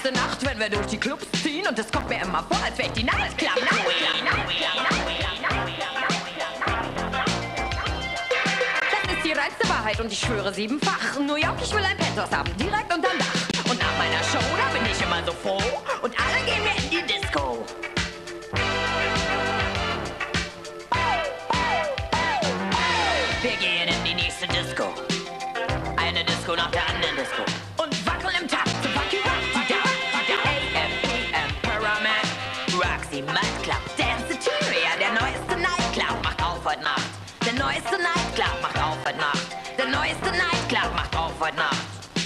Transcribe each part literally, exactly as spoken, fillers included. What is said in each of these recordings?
erste Nacht, wenn wir durch die Clubs ziehen und es kommt mir immer vor, als wäre ich die Nightclub Queen. Das ist die reinste Wahrheit und ich schwöre siebenfach. New York, ich will ein Penthouse haben, direkt unterm Dach. Und nach meiner Show, da bin ich immer so froh und alle gehen mir in die Disco. Wir gehen in die nächste Disco. Eine Disco nach der anderen Disco. Und wackeln im Takt zum Funky Rock. A M P M Pyramid, Roxy Mad Club, Dance City, der neueste Nightclub macht auf heute Nacht. Der neueste Nightclub macht auf heute Nacht. Der neueste Nightclub macht auf heute Nacht.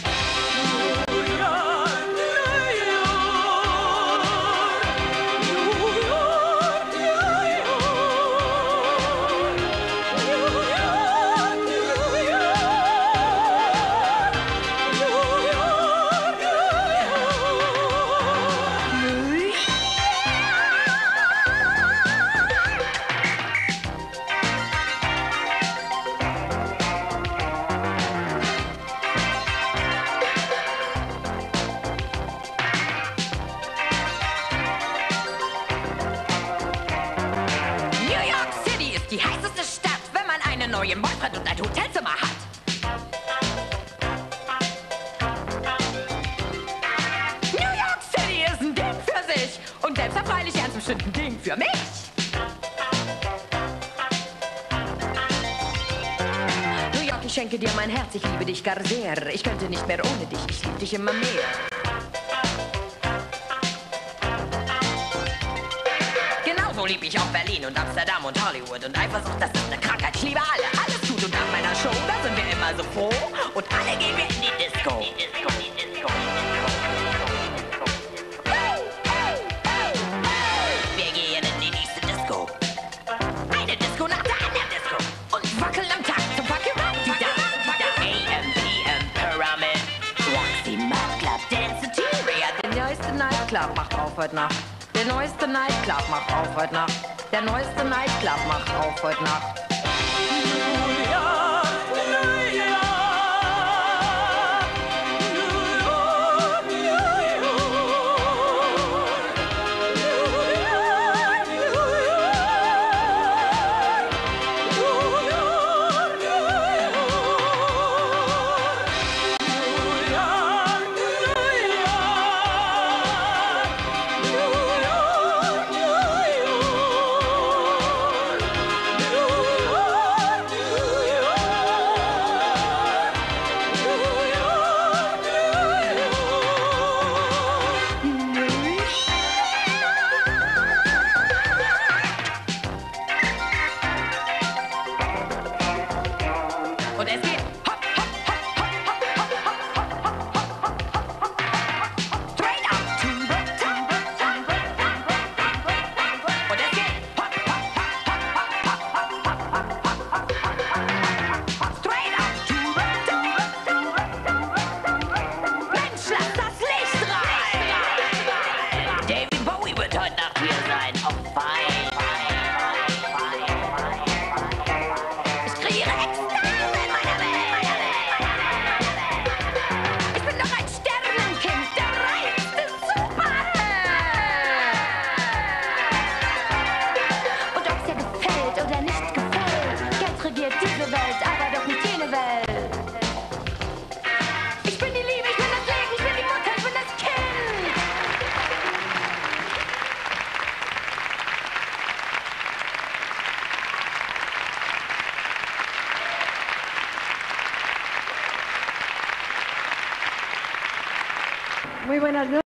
Die heißeste Stadt, wenn man einen neuen Boyfriend und ein Hotelzimmer hat. New York City ist ein Ding für sich und selbst ein freilich ganz bestimmt ein Ding für mich. New York, ich schenke dir mein Herz, ich liebe dich gar sehr. Ich könnte nicht mehr ohne dich, ich liebe dich immer mehr. So lieb ich auch Berlin und Amsterdam und Hollywood und Eifersucht, das ist eine Krankheit, ich liebe alle, alles tut und nach meiner Show, da sind wir immer so froh und alle gehen wir in die Disco. Die Disco, die Disco, die Disco. Wir gehen in die nächste Disco. Eine Disco nach der anderen Disco und wackeln am Tag zum Funky Rock. A M P M Pyramid, Roxy Mad Club, Dance City, der neueste Nightclub macht auf heute Nacht. Der neueste Nightclub macht auf heute Nacht. Der neueste Nightclub macht auf heute Nacht. Und es geht hopp, hopp, hopp, hopp, hopp, hopp, hopp, hopp, hopp, hopp, hopp, straight up to the top. Und es geht hopp, hopp, hopp, hopp, hopp, hopp, hopp, straight up to the top. Mensch, lass das Licht rein. David Bowie wird heute Nacht hier sein. Auf Fine. Ich kreiere Ekstase. Regiert diese Welt, aber doch nicht jene Welt. Ich bin die Liebe, ich bin das Leben, ich bin die Mutter, ich bin das Kind. Muy buenas noches.